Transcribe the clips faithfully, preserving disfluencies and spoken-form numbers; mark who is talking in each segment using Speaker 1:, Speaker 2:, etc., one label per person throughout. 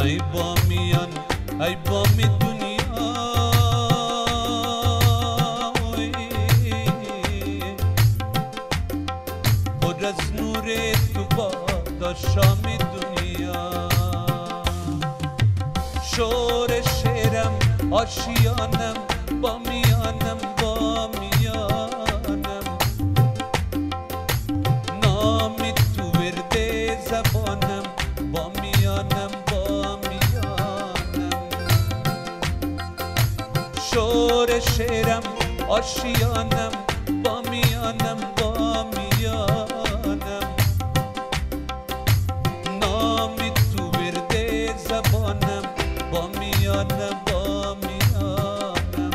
Speaker 1: ای بامیان ای بامی دنیا پر از نور تو بادا شام دنیا شور شعرم آشیانم بامیانم بامیانم نامی تو ورده زبانم بامیانم بامیانم شور شعرم آشیانم بامیانم بامیانم نامی تو ورده زبانم بامیانم بامیانم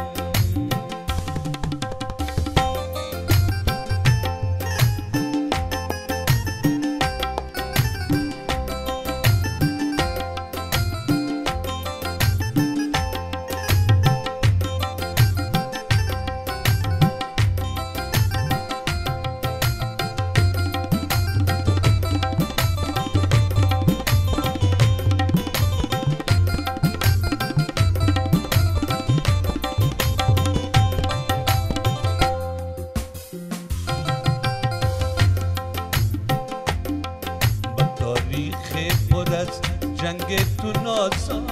Speaker 1: پر از جنگ تو نازم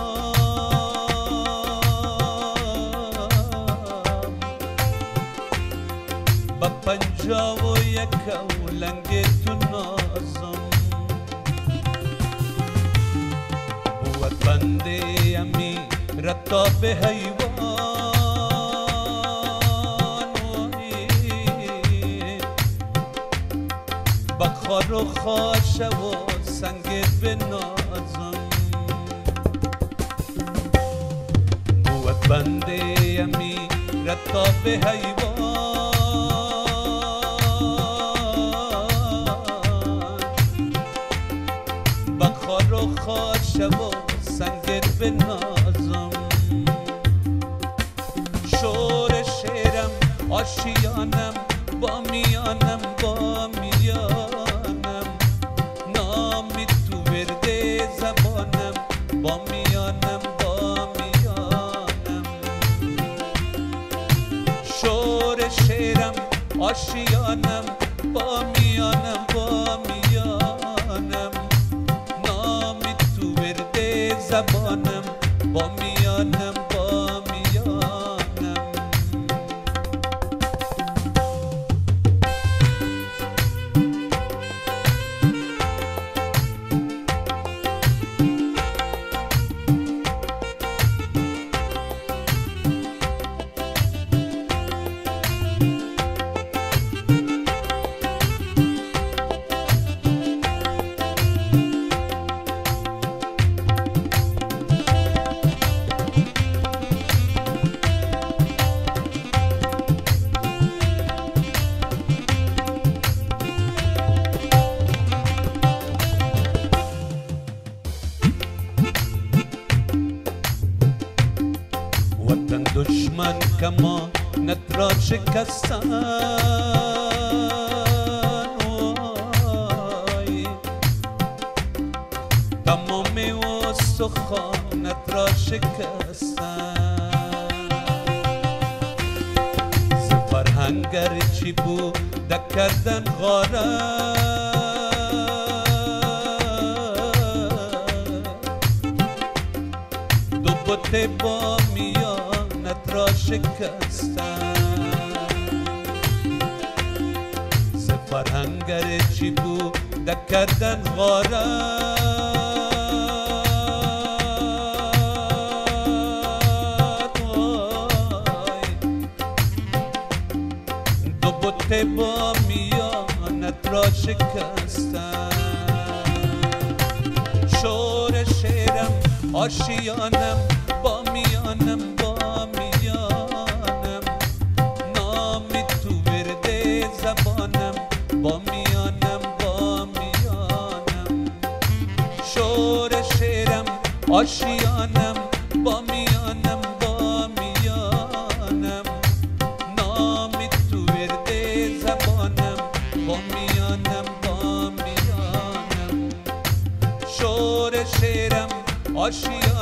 Speaker 1: با پنجاه و یک اولنگ تو نازم بود بنده امی رتاب حیوان با خار و خاشه و سنگ به نازم بود بنده امی رتاب حیوان با خار و خاشه و سنگ به نازم شور شعرم آشیانم بامیانم بامیانم نامی تو ورده زبانم بامیانم بامیانم شور شعرم آشیانم بامیانم بامیانم نامی تو ورده زبانم بامیانم بامیانم وطن دشمن کمانت را شکستن تمام استخوانت را شکستن ز فرهنگ چی بوده کردن غارت دو بت بامیانت را شکستن ز فرهنگ چی بوده کردن غارت دو بت بامیانت را شکستن شور شعرم آشیانم بامیانم بامیانم نامی تو ورده زبانم بامیانم بامیانم شور شعرم آشیانم بامیانم بامیانم نامی تو ورده زبانم بامیانم بامیانم شور شعرم آشیانه